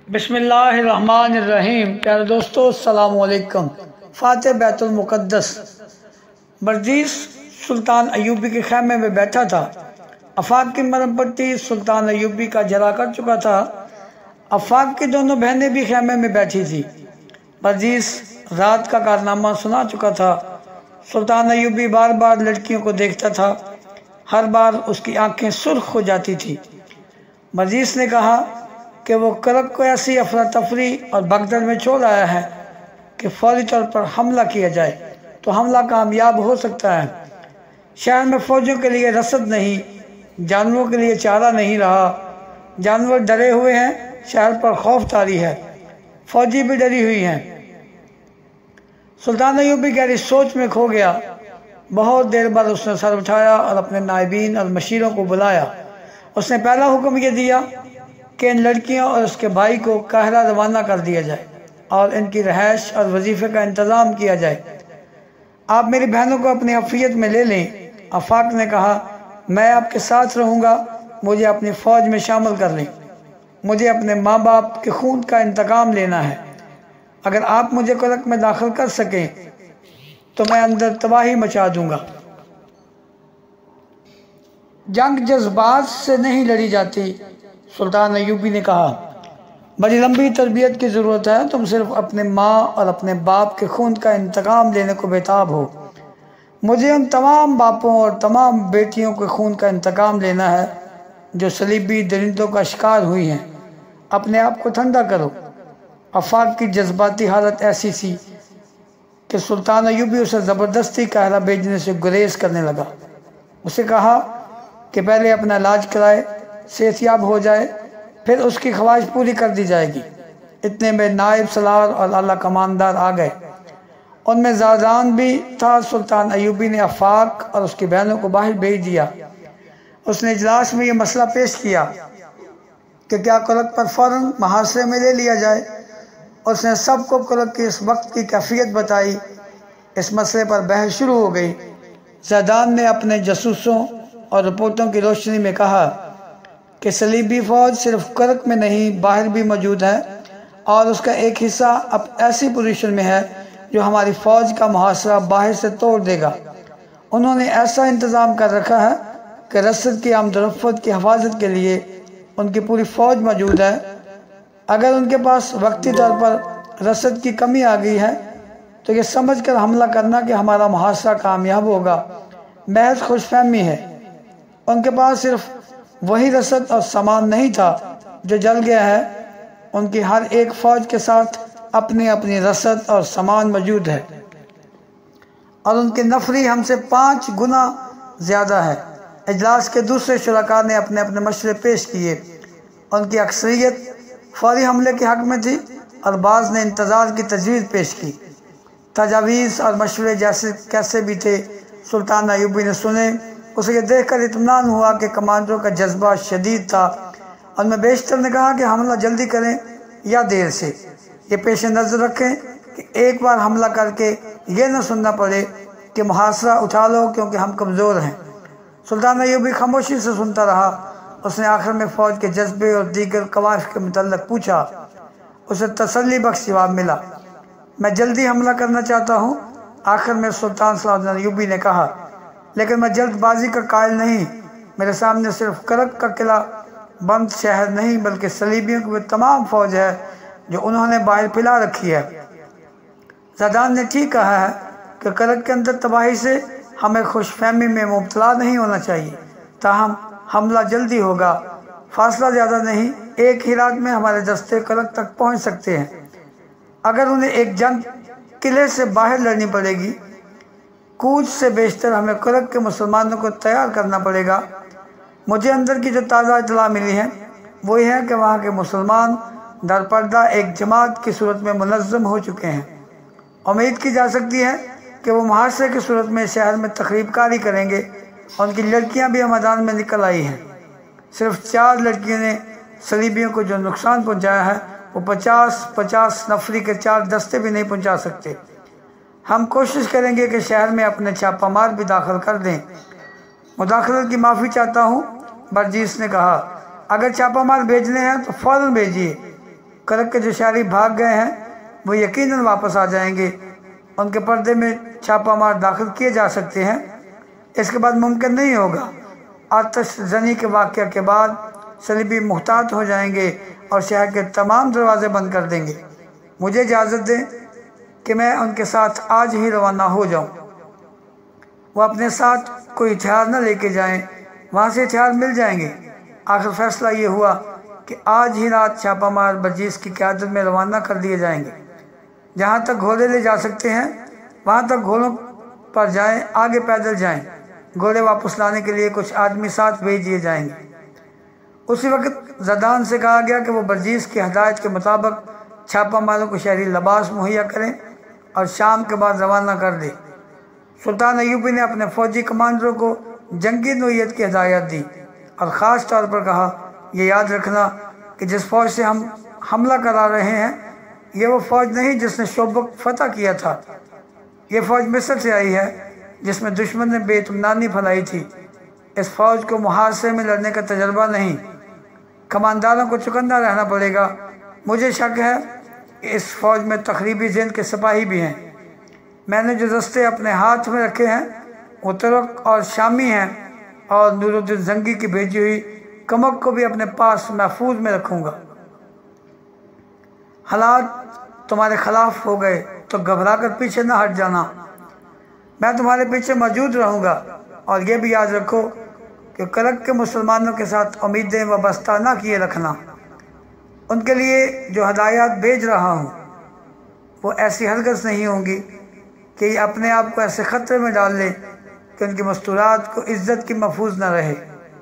بسم اللہ الرحمن الرحیم۔ پیارے دوستو السلام علیکم۔ فاتح بیت المقدس برجیس سلطان ایوبی کے خیمے میں بیٹھا تھا۔ آفاق کی مرم پٹی سلطان ایوبی کا جلا کر چکا تھا۔ آفاق کی دونوں بہنیں بھی خیمے میں بیٹھی تھی۔ برجیس رات کا کارنامہ سنا چکا تھا۔ سلطان ایوبی بار بار لڑکیوں کو دیکھتا تھا، ہر بار اس کی آنکھیں سرخ ہو جاتی تھی۔ برجیس نے کہا کہ وہ کرک کو ایسی افراتفری اور بھگدڑ میں چھوڑ آیا ہے کہ فوری طور پر حملہ کیا جائے تو حملہ کامیاب ہو سکتا ہے۔ شہر میں فوجوں کے لیے رسد نہیں، جانوروں کے لیے چارہ نہیں رہا۔ جانور ڈرے ہوئے ہیں، شہر پر خوف طاری ہے، فوجی بھی ڈری ہوئی ہیں۔ سلطان ایوبی گہری سوچ میں کھو گیا۔ بہت دیر بعد اس نے سر اٹھایا اور اپنے نائبین اور مشیروں کو بلایا۔ اس نے پہلا حکم یہ دیا کہ ان لڑکیوں اور اس کے بھائی کو قاہرہ روانہ کر دیا جائے اور ان کی رہائش اور وظیفے کا انتظام کیا جائے۔ آپ میری بہنوں کو اپنی حفیظت میں لے لیں۔ آفاق نے کہا، میں آپ کے ساتھ رہوں گا، مجھے اپنی فوج میں شامل کر لیں۔ مجھے اپنے ماں باپ کے خون کا انتقام لینا ہے۔ اگر آپ مجھے کرک میں داخل کر سکیں تو میں اندر تباہی مچا دوں گا۔ جنگ جذبات سے نہیں لڑی جاتی، سلطان ایوبی نے کہا، بڑی لمبی تربیت کی ضرورت ہے۔ تم صرف اپنے ماں اور اپنے باپ کے خون کا انتقام لینے کو بےتاب ہو۔ مجھے ان تمام باپوں اور تمام بیٹیوں کے خون کا انتقام لینا ہے جو صلیبی درندوں کا شکار ہوئی ہیں۔ اپنے آپ کو ٹھنڈا کرو۔ آفاق کی جذباتی حالت ایسی تھی کہ سلطان ایوبی اسے زبردستی قاہرہ بھیجنے سے گریز کرنے لگا۔ اسے کہا کہ پہلے اپنا علاج کرائے، صحت یاب ہو جائے، پھر اس کی خواہش پوری کر دی جائے گی۔ اتنے میں نائب سالار اور اعلیٰ کماندار آ گئے، ان میں زادان بھی تھا۔ سلطان ایوبی نے آفاق اور اس کی بہنوں کو باہر بھیج دیا۔ اس نے اجلاس میں یہ مسئلہ پیش کیا کہ کیا کرک پر فوراً محاصرے میں لے لیا جائے۔ اس نے سب کو کرک کی اس وقت کی کیفیت بتائی۔ اس مسئلے پر بحث شروع ہو گئی۔ زادان نے اپنے جاسوسوں اور رپورٹوں کی روشنی میں کہا کہ صلیبی فوج صرف کرک میں نہیں باہر بھی موجود ہے اور اس کا ایک حصہ اب ایسی پوزیشن میں ہے جو ہماری فوج کا محاصرہ باہر سے توڑ دے گا۔ انہوں نے ایسا انتظام کر رکھا ہے کہ رسد کی آمد و رفت کی حفاظت کے لیے ان کی پوری فوج موجود ہے۔ اگر ان کے پاس وقتی طور پر رسد کی کمی آ گئی ہے تو یہ سمجھ کر حملہ کرنا کہ ہمارا محاصرہ کامیاب ہوگا محض خوش فہمی ہے۔ ان کے پاس صرف وہی رسد اور سامان نہیں تھا جو جل گیا ہے، ان کی ہر ایک فوج کے ساتھ اپنی اپنی رسد اور سامان موجود ہے اور ان کی نفری ہم سے 5 گنا زیادہ ہے۔ اجلاس کے دوسرے شرکاء نے اپنے اپنے مشورے پیش کیے۔ ان کی اکثریت فوری حملے کے حق میں تھی اور بعض نے انتظار کی تجویز پیش کی۔ تجاویز اور مشورے جیسے کیسے بھی تھے، سلطان ایوبی نے سنے۔ اسے یہ دیکھ کر اطمینان ہوا کہ کمانڈروں کا جذبہ شدید تھا۔ ان میں بیشتر نے کہا کہ حملہ جلدی کریں یا دیر سے۔ یہ پیش نظر رکھیں کہ ایک بار حملہ کر کے یہ نہ سننا پڑے کہ محاصرہ اٹھا لو کیونکہ ہم کمزور ہیں۔ سلطان ایوبی خاموشی سے سنتا رہا۔ اس نے آخر میں فوج کے جذبے اور دیگر قوائف کے متعلق پوچھا۔ اسے تسلی بخش جواب ملا، میں جلدی حملہ کرنا چاہتا ہوں۔ آخر میں سلطان سلطان ایوبی نے کہا، لیکن میں جلد بازی کا قائل نہیں۔ میرے سامنے صرف کرک کا قلعہ بند شہر نہیں بلکہ صلیبیوں کی وہ تمام فوج ہے جو انہوں نے باہر پھیلا رکھی ہے۔ زادان نے ٹھیک کہا ہے کہ کرک کے اندر تباہی سے ہمیں خوش فہمی میں مبتلا نہیں ہونا چاہیے۔ تاہم حملہ جلدی ہوگا، فاصلہ زیادہ نہیں، ایک ہی رات میں ہمارے دستے کرک تک پہنچ سکتے ہیں۔ اگر انہیں ایک جنگ قلعے سے باہر لڑنی پڑے گی، کوچ سے بیشتر ہمیں کرک کے مسلمانوں کو تیار کرنا پڑے گا۔ مجھے اندر کی جو تازہ اطلاع ملی ہے وہی ہے کہ وہاں کے مسلمان در پردہ ایک جماعت کی صورت میں منظم ہو چکے ہیں۔ امید کی جا سکتی ہے کہ وہ محاصرے کی صورت میں شہر میں تخریب کاری کریں گے۔ ان کی لڑکیاں بھی میدان میں نکل آئی ہیں۔ صرف 4 لڑکیوں نے صلیبیوں کو جو نقصان پہنچایا ہے وہ 50 نفری کے 4 دستے بھی نہیں پہنچا سکتے۔ ہم کوشش کریں گے کہ شہر میں اپنے چھاپہ مار بھی داخل کر دیں۔ مداخلت کی معافی چاہتا ہوں، برجیس نے کہا، اگر چھاپہ مار بھیجنے ہیں تو فوراً بھیجیے۔ کلک کے جو شہری بھاگ گئے ہیں وہ یقیناً واپس آ جائیں گے، ان کے پردے میں چھاپہ مار داخل کیے جا سکتے ہیں۔ اس کے بعد ممکن نہیں ہوگا۔ آتش زنی کے واقعہ کے بعد صلیبی محتاط ہو جائیں گے اور شہر کے تمام دروازے بند کر دیں گے۔ مجھے اجازت دیں کہ میں ان کے ساتھ آج ہی روانہ ہو جاؤں۔ وہ اپنے ساتھ کوئی ہتھیار نہ لے کے جائیں، وہاں سے ہتھیار مل جائیں گے۔ آخر فیصلہ یہ ہوا کہ آج ہی رات چھاپہ مار برجیس کی قیادت میں روانہ کر دیے جائیں گے۔ جہاں تک گھوڑے لے جا سکتے ہیں وہاں تک گھوڑوں پر جائیں، آگے پیدل جائیں۔ گھوڑے واپس لانے کے لیے کچھ آدمی ساتھ بھیج دیے جائیں گے۔ اسی وقت زدان سے کہا گیا کہ وہ برجیس کی ہدایت کے مطابق چھاپہ ماروں کو شہری لباس مہیا کریں اور شام کے بعد روانہ کر دیں۔ سلطان ایوبی نے اپنے فوجی کمانڈروں کو جنگی نوعیت کی ہدایت دی اور خاص طور پر کہا، یہ یاد رکھنا کہ جس فوج سے ہم حملہ کرا رہے ہیں یہ وہ فوج نہیں جس نے شوبک فتح کیا تھا۔ یہ فوج مصر سے آئی ہے جس میں دشمن نے بے اطمینانی پھیلائی تھی۔ اس فوج کو محاصرے میں لڑنے کا تجربہ نہیں، کمانداروں کو چکندہ رہنا پڑے گا۔ مجھے شک ہے کہ اس فوج میں تخریبی ذہن کے سپاہی بھی ہیں۔ میں نے جو دستے اپنے ہاتھ میں رکھے ہیں وہ ترک اور شامی ہیں، اور نور الدین زنگی کی بھیجی ہوئی کمک کو بھی اپنے پاس محفوظ میں رکھوں گا۔ حالات تمہارے خلاف ہو گئے تو گھبرا کر پیچھے نہ ہٹ جانا، میں تمہارے پیچھے موجود رہوں گا۔ اور یہ بھی یاد رکھو کہ کلک کے مسلمانوں کے ساتھ امیدیں وابستہ نہ کیے رکھنا۔ ان کے لیے جو ہدایات بھیج رہا ہوں وہ ایسی ہرگز نہیں ہوں گی کہ یہ اپنے آپ کو ایسے خطرے میں ڈال لیں کہ ان کی مستورات کو عزت کی محفوظ نہ رہے۔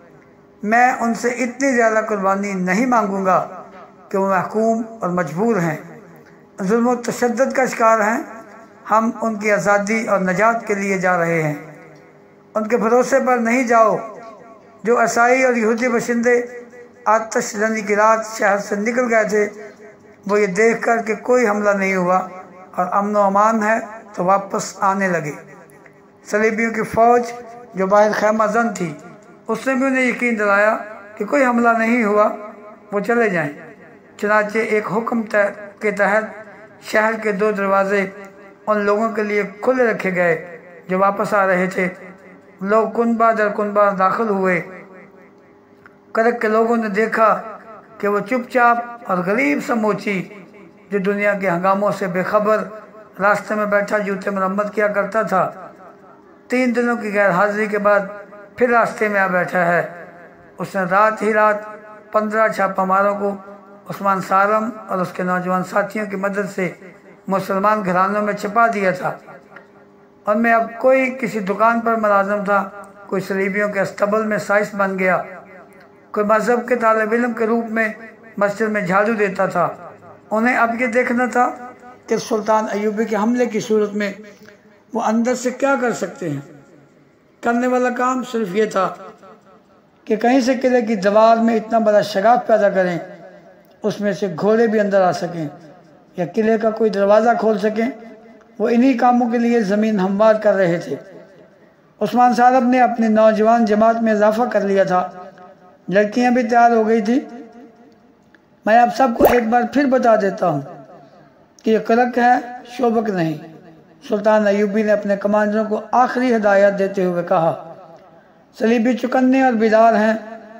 میں ان سے اتنی زیادہ قربانی نہیں مانگوں گا کہ وہ محکوم اور مجبور ہیں، ظلم و تشدد کا شکار ہیں۔ ہم ان کی آزادی اور نجات کے لیے جا رہے ہیں۔ ان کے بھروسے پر نہیں جاؤ۔ جو عیسائی اور یہودی باشندے آتش زنی کی رات شہر سے نکل گئے تھے وہ یہ دیکھ کر کہ کوئی حملہ نہیں ہوا اور امن و امان ہے تو واپس آنے لگے۔ صلیبیوں کی فوج جو باہر خیمہ زن تھی اس نے بھی انہیں یقین دلایا کہ کوئی حملہ نہیں ہوا، وہ چلے جائیں۔ چنانچہ ایک حکم کے تحت شہر کے 2 دروازے ان لوگوں کے لیے کھلے رکھے گئے جو واپس آ رہے تھے۔ لوگ کنبہ در کنبہ داخل ہوئے۔ کلک کے لوگوں نے دیکھا کہ وہ چپ چاپ اور غریب سا موچی جو دنیا کے ہنگاموں سے بے خبر راستے میں بیٹھا جوتے مرمت کیا کرتا تھا، 3 دنوں کی غیر حاضری کے بعد پھر راستے میں آ بیٹھا ہے۔ اس نے رات ہی رات 15 چھاپہ ماروں کو عثمان سالم اور اس کے نوجوان ساتھیوں کی مدد سے مسلمان گھرانوں میں چھپا دیا تھا۔ ان میں اب کوئی کسی دکان پر ملازم تھا، کوئی صلیبیوں کے استبل میں سائس بن گیا، کوئی مذہب کے طالب علم کے روپ میں مسجد میں جھاڑو دیتا تھا۔ انہیں اب یہ دیکھنا تھا کہ سلطان ایوبی کے حملے کی صورت میں وہ اندر سے کیا کر سکتے ہیں۔ کرنے والا کام صرف یہ تھا کہ کہیں سے قلعے کی دیوار میں اتنا بڑا شگاف پیدا کریں اس میں سے گھوڑے بھی اندر آ سکیں یا قلعے کا کوئی دروازہ کھول سکیں۔ وہ انہی کاموں کے لیے زمین ہموار کر رہے تھے۔ عثمان صاحب نے اپنی نوجوان جماعت میں اضافہ کر لیا تھا، لڑکیاں بھی تیار ہو گئی تھی۔ میں آپ سب کو ایک بار پھر بتا دیتا ہوں کہ یہ کلک ہے، شوبک نہیں۔ سلطان ایوبی نے اپنے کمانڈروں کو آخری ہدایت دیتے ہوئے کہا، صلیبی چکنے اور بیدار ہیں۔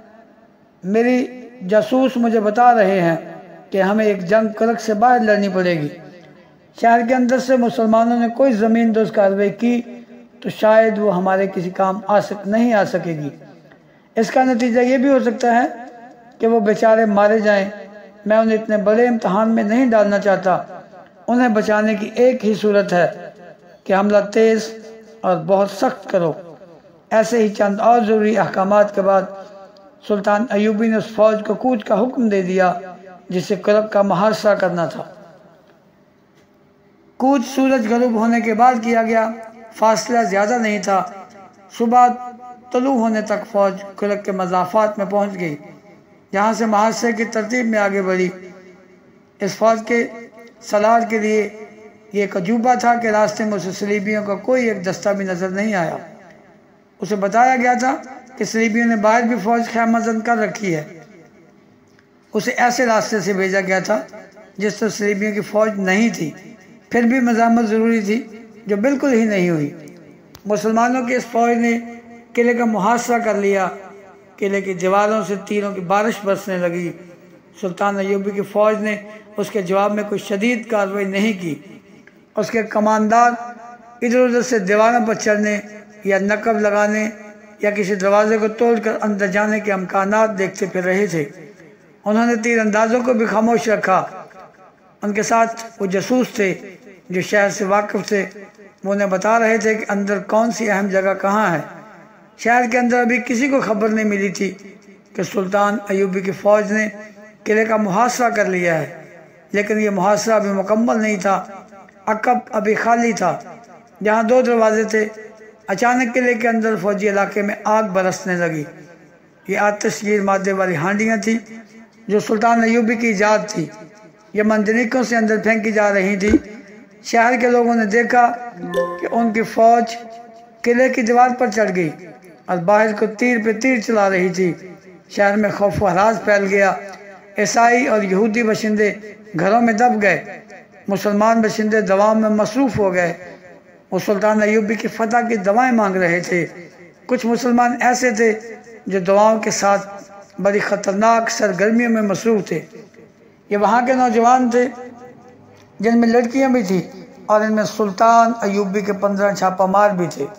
میری جاسوس مجھے بتا رہے ہیں کہ ہمیں ایک جنگ کلک سے باہر لڑنی پڑے گی۔ شہر کے اندر سے مسلمانوں نے کوئی زمین دوز کارروائی کی تو شاید وہ ہمارے کسی کام نہیں آ سکے گی۔ اس کا نتیجہ یہ بھی ہو سکتا ہے کہ وہ بیچارے مارے جائیں۔ میں انہیں اتنے بڑے امتحان میں نہیں ڈالنا چاہتا۔ انہیں بچانے کی ایک ہی صورت ہے کہ حملہ تیز اور بہت سخت کرو۔ ایسے ہی چند اور ضروری احکامات کے بعد سلطان ایوبی نے اس فوج کو کوچ کا حکم دے دیا جسے کلک کا محاصرہ کرنا تھا۔ کوچ سورج غروب ہونے کے بعد کیا گیا، فاصلہ زیادہ نہیں تھا۔ صبح طلوع ہونے تک فوج کلک کے مضافات میں پہنچ گئی، جہاں سے محاصرے کی ترتیب میں آگے بڑھی۔ اس فوج کے سالار کے لیے یہ ایک عجوبہ تھا کہ راستے میں اسے صلیبیوں کا کوئی ایک دستہ بھی نظر نہیں آیا۔ اسے بتایا گیا تھا کہ صلیبیوں نے باہر بھی فوج خیمہ زن کر رکھی ہے۔ اسے ایسے راستے سے بھیجا گیا تھا جس طرح صلیبیوں کی فوج نہیں تھی، پھر بھی مزاحمت ضروری تھی جو بالکل ہی نہیں ہوئی۔ مسلمانوں کی اس فوج نے قلعے کا محاصرہ کر لیا، قلعے کی دیواروں سے تیروں کی بارش برسنے لگی۔ سلطان ایوبی کی فوج نے اس کے جواب میں کوئی شدید کارروائی نہیں کی۔ اس کے کماندار ادھر ادھر سے دیواروں پر چڑھنے یا نقب لگانے یا کسی دروازے کو توڑ کر اندر جانے کے امکانات دیکھتے پھر رہے تھے۔ انہوں نے تیر اندازوں کو بھی خاموش رکھا۔ ان کے ساتھ وہ جاسوس تھے جو شہر سے واقف تھے، وہ انہیں بتا رہے تھے کہ اندر کون سی اہم جگہ کہاں ہے۔ شہر کے اندر ابھی کسی کو خبر نہیں ملی تھی کہ سلطان ایوبی کی فوج نے قلعے کا محاصرہ کر لیا ہے، لیکن یہ محاصرہ ابھی مکمل نہیں تھا۔ عقب ابھی خالی تھا، جہاں 2 دروازے تھے۔ اچانک قلعے کے اندر فوجی علاقے میں آگ برسنے لگی۔ یہ آتش گیر مادے والی ہانڈیاں تھیں جو سلطان ایوبی کی ایجاد تھی، یہ منجنیقوں سے اندر پھینکی جا رہی تھی۔ شہر کے لوگوں نے دیکھا کہ ان کی فوج قلعے کی دیوار پر چڑھ گئی اور باہر کو تیر پہ تیر چلا رہی تھی۔ شہر میں خوف و ہراس پھیل گیا۔ عیسائی اور یہودی باشندے گھروں میں دب گئے، مسلمان باشندے دعاؤں میں مصروف ہو گئے۔ وہ سلطان ایوبی کی فتح کی دعائیں مانگ رہے تھے۔ کچھ مسلمان ایسے تھے جو دعاؤں کے ساتھ بڑی خطرناک سرگرمیوں میں مصروف تھے۔ یہ وہاں کے نوجوان تھے جن میں لڑکیاں بھی تھیں، اور ان میں سلطان ایوبی کے 15 چھاپہ مار بھی تھے۔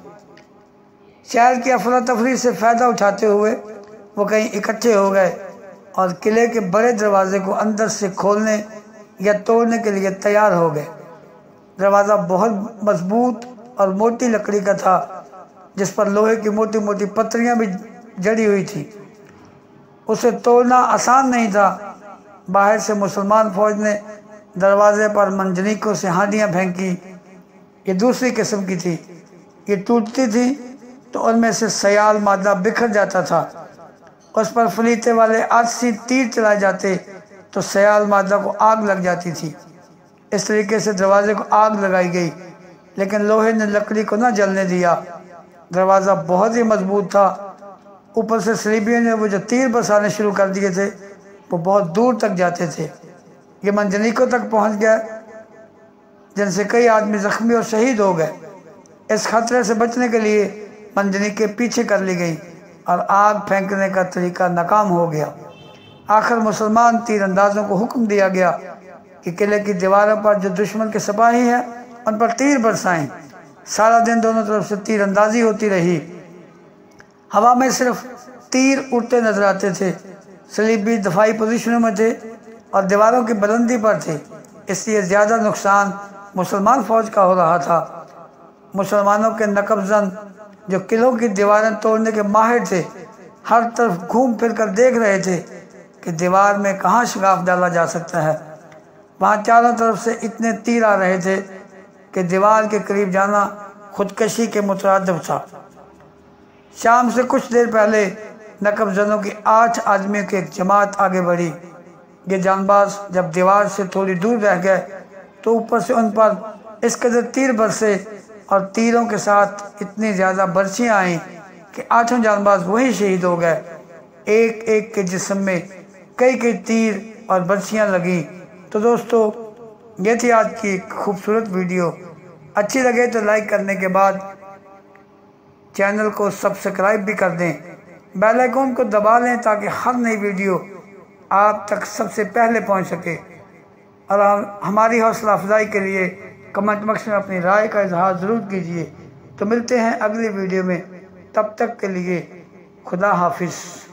شہر کی افراتفری سے فائدہ اٹھاتے ہوئے وہ کہیں اکٹھے ہو گئے اور قلعے کے بڑے دروازے کو اندر سے کھولنے یا توڑنے کے لیے تیار ہو گئے۔ دروازہ بہت مضبوط اور موٹی لکڑی کا تھا، جس پر لوہے کی موٹی موٹی پتریاں بھی جڑی ہوئی تھی۔ اسے توڑنا آسان نہیں تھا۔ باہر سے مسلمان فوج نے دروازے پر منجنیقوں سے ہانڈیاں پھینکی۔ یہ دوسری قسم کی تھی، یہ ٹوٹتی تھی تو ان میں سے سیال مادہ بکھر جاتا تھا۔ اس پر فلیتے والے آتشی تیر چلائے جاتے تو سیال مادہ کو آگ لگ جاتی تھی۔ اس طریقے سے دروازے کو آگ لگائی گئی، لیکن لوہے نے لکڑی کو نہ جلنے دیا۔ دروازہ بہت ہی مضبوط تھا۔ اوپر سے صلیبیوں نے وہ جو تیر برسانے شروع کر دیے تھے وہ بہت دور تک جاتے تھے۔ یہ منجنیقوں تک پہنچ گیا، جن سے کئی آدمی زخمی اور شہید ہو گئے۔ اس خطرے سے بچنے کے لیے منجنیقیں پیچھے کر لی گئیں اور آگ پھینکنے کا طریقہ ناکام ہو گیا۔ آخر مسلمان تیر اندازوں کو حکم دیا گیا کہ قلعے کی دیواروں پر جو دشمن کے سپاہی ہیں ان پر تیر برسائیں۔ سارا دن دونوں طرف سے تیر اندازی ہوتی رہی۔ ہوا میں صرف تیر اڑتے نظر آتے تھے۔ صلیبی دفاعی پوزیشنوں میں تھے اور دیواروں کی بلندی پر تھے، اس لیے زیادہ نقصان مسلمان فوج کا ہو رہا تھا۔ مسلمانوں کے نقب زن جو قلعوں کی دیواریں توڑنے کے ماہر تھے، ہر طرف گھوم پھر کر دیکھ رہے تھے کہ دیوار میں کہاں شگاف ڈالا جا سکتا ہے۔ وہاں چاروں طرف سے اتنے تیر آ رہے تھے کہ دیوار کے قریب جانا خودکشی کے مترادف تھا۔ شام سے کچھ دیر پہلے نقب زنوں کی 8 آدمیوں کی ایک جماعت آگے بڑھی۔ یہ جان باز جب دیوار سے تھوڑی دور رہ گئے تو اوپر سے ان پر اس قدر تیر برسے اور تیروں کے ساتھ اتنی زیادہ برچیاں آئیں کہ 8 جان باز وہی شہید ہو گئے۔ ایک ایک کے جسم میں کئی تیر اور برچیاں لگیں۔ تو دوستو، یہ تھی آج کی ایک خوبصورت ویڈیو۔ اچھی لگے تو لائک کرنے کے بعد چینل کو سبسکرائب بھی کر دیں، بیل آئیکن کو دبا لیں تاکہ ہر نئی ویڈیو آپ تک سب سے پہلے پہنچ سکے۔ اور ہماری حوصلہ افزائی کے لیے کمنٹ باکس میں اپنی رائے کا اظہار ضرور کیجیے۔ تو ملتے ہیں اگلی ویڈیو میں، تب تک کے لیے خدا حافظ۔